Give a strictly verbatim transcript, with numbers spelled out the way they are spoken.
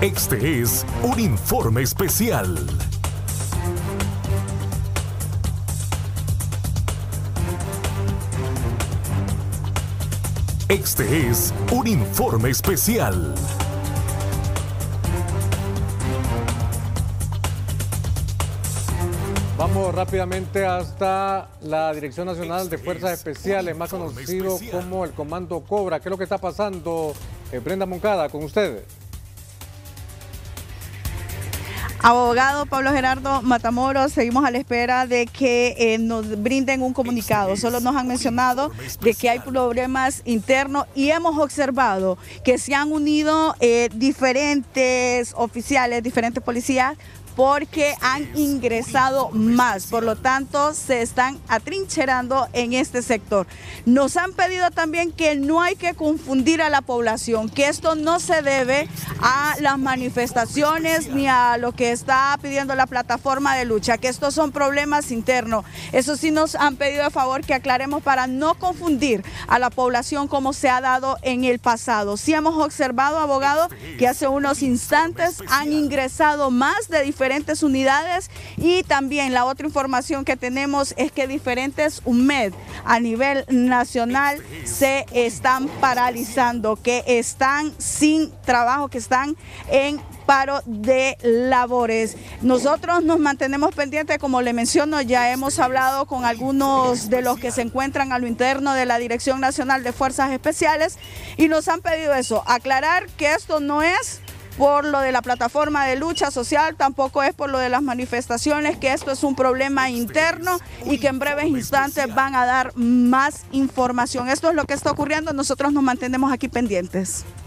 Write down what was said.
Este es un informe especial. Este es un informe especial. Vamos rápidamente hasta la Dirección Nacional de Fuerzas Especiales, más conocido como el Comando Cobra. ¿Qué es lo que está pasando, eh, Brenda Moncada, con ustedes? Abogado Pablo Gerardo Matamoros, seguimos a la espera de que eh, nos brinden un comunicado. Solo nos han mencionado de que hay problemas internos y hemos observado que se han unido eh, diferentes oficiales, diferentes policías, porque han ingresado más, por lo tanto se están atrincherando en este sector. Nos han pedido también que no hay que confundir a la población, que esto no se debe a las manifestaciones ni a lo que está pidiendo la plataforma de lucha, que estos son problemas internos. Eso sí nos han pedido de favor que aclaremos para no confundir a la población como se ha dado en el pasado. Sí hemos observado, abogado, que hace unos instantes han ingresado más de diferentes diferentes unidades, y también la otra información que tenemos es que diferentes U M E D a nivel nacional se están paralizando, que están sin trabajo, que están en paro de labores. Nosotros nos mantenemos pendientes, como le menciono, ya hemos hablado con algunos de los que se encuentran a lo interno de la Dirección Nacional de Fuerzas Especiales y nos han pedido eso, aclarar que esto no es por lo de la plataforma de lucha social, tampoco es por lo de las manifestaciones, que esto es un problema interno y que en breves instantes van a dar más información. Esto es lo que está ocurriendo, nosotros nos mantenemos aquí pendientes.